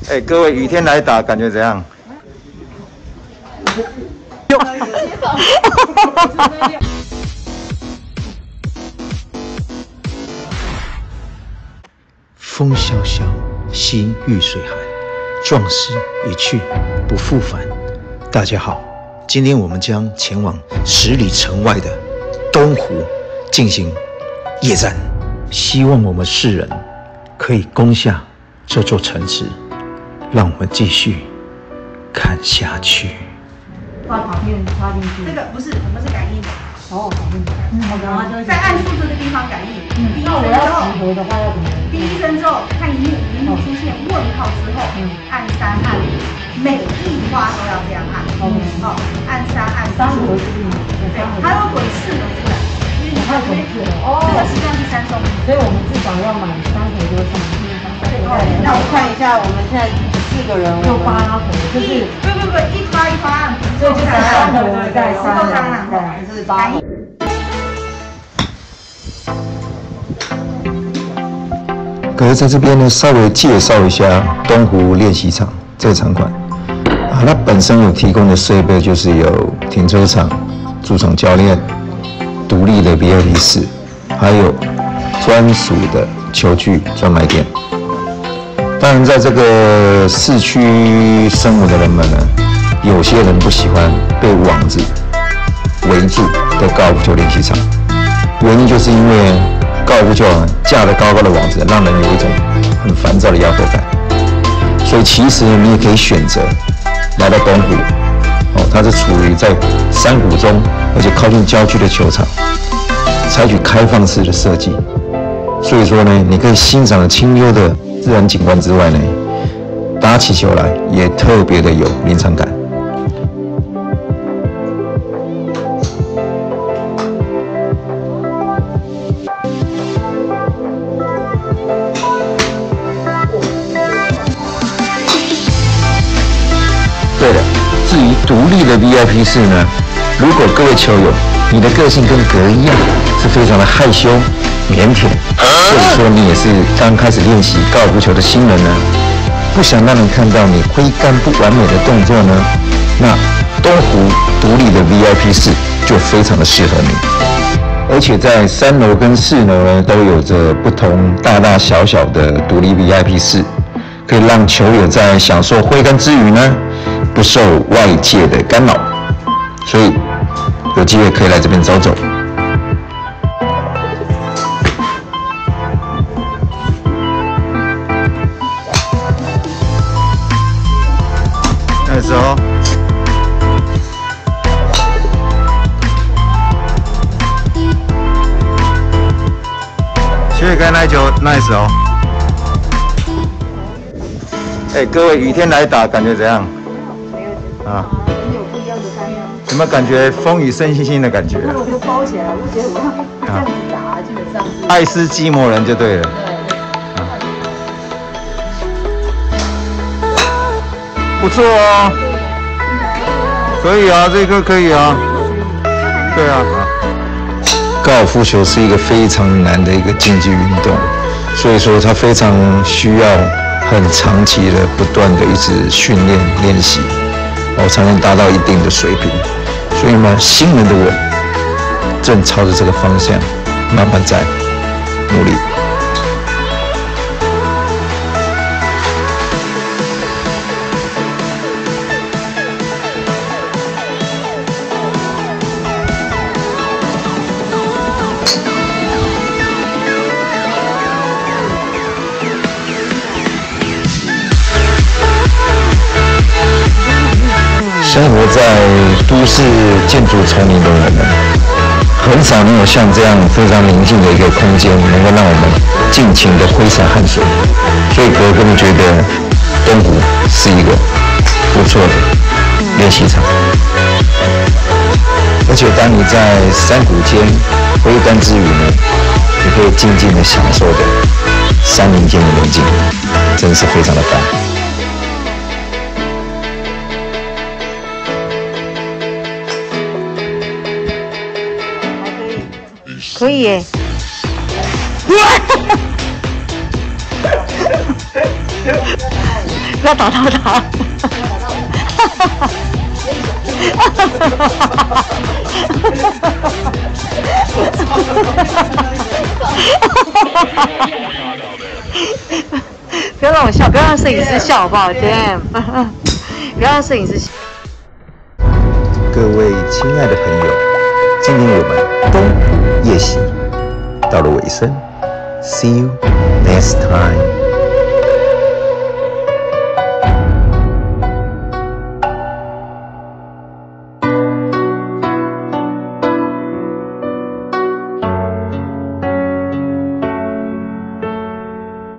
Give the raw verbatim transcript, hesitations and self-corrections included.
哎，各位雨天来打，感觉怎样？ 风萧萧，心欲水寒，壮士一去不复返。大家好，今天我们将前往十里城外的东湖进行夜战，希望我们世人可以攻下这座城池。让我们继续看下去。 把卡片插进去。 这个不是，我们是感应的。 哦，感应。嗯，好的。 在按数这个地方感应。 嗯，那我要集合的话要怎么？ 第一声之后，看荧幕，荧幕出现问号之后，嗯，按三按五，每一花都要这样按。哦，好，按三按四。三盒是不是？对，它要滚四盒出来。因为你看滚四盒。哦。这个实际上是三送一，所以我们至少要买三盒多少？对。 那我看一下，我们现在。四个人，就八拉桶，就是不不不，一发一发按， 所以就是三盒再三人，对，就是八盒。 可是在这边呢，稍微介绍一下东湖练习场这个场馆啊，它本身有提供的设备就是有停车场、驻场教练、独立的 V I P 室，还有专属的球具专卖店。当然，在这个市区生活的人们呢，有些人不喜欢被网子围住的高尔夫球练习场，原因就是因为高尔夫球架得高高的网子，让人有一种很烦躁的压迫感。所以其实你也可以选择来到东湖，哦，它是处于在山谷中，而且靠近郊区的球场，采取开放式的设计。所以说呢，你可以欣赏了清幽的自然景观之外呢，打起球来也特别的有临场感。对了，至于独立的 V I P 室呢，如果各位球友你的个性跟格一样，是非常的害羞、腼腆，或者说你也是刚开始练习高尔夫球的新人呢，不想让人看到你挥杆不完美的动作呢，那东湖独立的 V I P 室就非常的适合你。而且在三楼跟四楼呢，都有着不同大大小小的独立 V I P 室，可以让球友在享受挥杆之余呢，不受外界的干扰。所以有机会可以来这边走走。 那时候，学该那球那时候，哎，各位雨天来打，感觉怎样？啊？有没有感觉风雨生信心的感觉？ 那我就包起来，我就觉得我要这样子打，基本上是爱斯基摩人就对了。不错哦，可以啊，这个可以啊，对啊。 高尔夫球是一个非常难的一个竞技运动，所以说它非常需要很长期的不断的一直训练练习，哦，才能达到一定的水平。所以呢，新人的我正朝着这个方向慢慢在努力。生活在都市建筑丛林的我们，很少能有像这样非常宁静的一个空间，能够让我们尽情的挥洒汗水。所以我个人觉得东湖是一个不错的练习场，而且当你在山谷间挥杆之余呢，你可以静静的享受着山林间的宁静，真是非常的棒。 可以耶！ 不要打到他。不要让我笑，不要让摄影师笑，好不好 ？Damn， 不要让摄影师笑。 各位亲爱的朋友，今天我们东湖夜袭到了尾声 ，See you next time。